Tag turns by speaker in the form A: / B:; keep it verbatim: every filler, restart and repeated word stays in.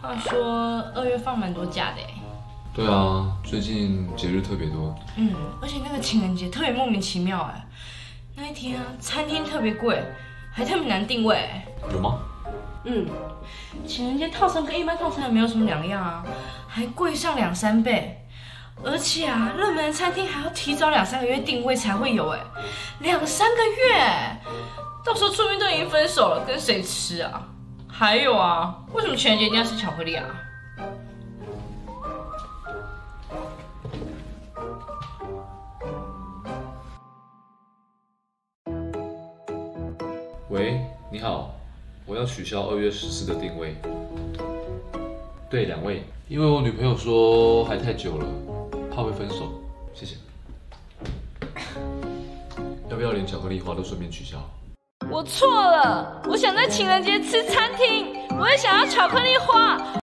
A: 话说二月放蛮多假的哎。
B: 对啊，最近节日特别多。
A: 嗯，而且那个情人节特别莫名其妙哎，那一天啊，餐厅特别贵，还特别难定位哎。
B: 有吗？
A: 嗯，情人节套餐跟一般套餐也没有什么两样啊，还贵上两三倍。而且啊，热门的餐厅还要提早两三个月定位才会有哎，两三个月，到时候说不定都已经分手了，跟谁吃啊？还有啊，为什么情人节一定要吃巧克力啊？
B: 喂，你好，我要取消二月十四的定位。对，两位，因为我女朋友说还太久了，怕会分手，谢谢。要不要连巧克力花都顺便取消？
A: 我错了，我想在情人节吃餐厅，我也想要巧克力花。